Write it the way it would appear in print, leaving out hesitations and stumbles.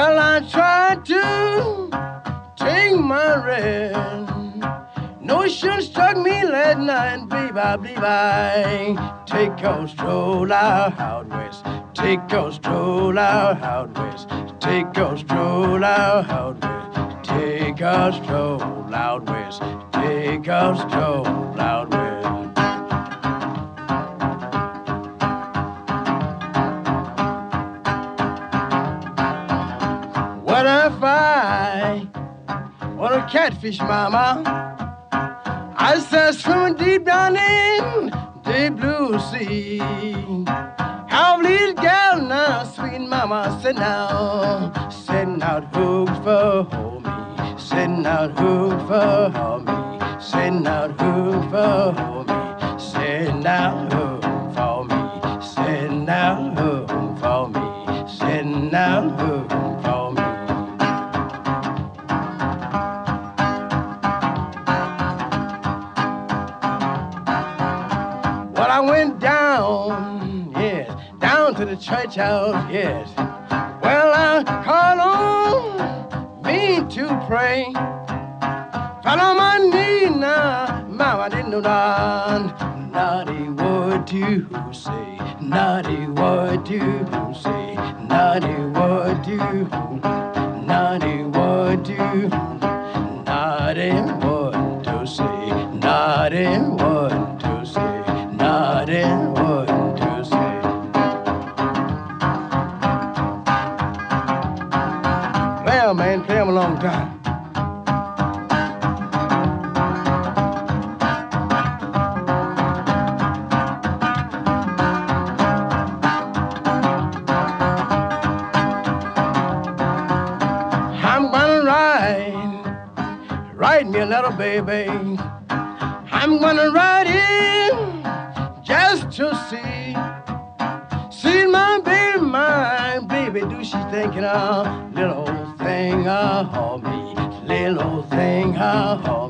Well, I tried to take my rest. Notion struck me last night, babe. I believe I take a stroll out west. Take a stroll out west. Take a stroll out west. Take a stroll out west. Take a stroll out west. What if I want a catfish, mama? I said swimming deep down in the blue sea. How these gals now, sweet mama, sitting out hooks for me, sitting out hooks for me, sitting out hooks for me, sitting out hooks for me, sitting out hooks for me, sitting out hooks for me. Well, I went down, yes, down to the church house, yes. Well, I called on me to pray. Fell on my knee now, mama, I didn't know not a word to say, not a word to say, not a word to, not a word to, not a word to say, not a word to say. Not in what to say. Play 'em, man, play 'em a long time. I'm gonna write me a letter, baby. I'm gonna write it just to see my baby, do she thinking of little old thing of me, little old thing of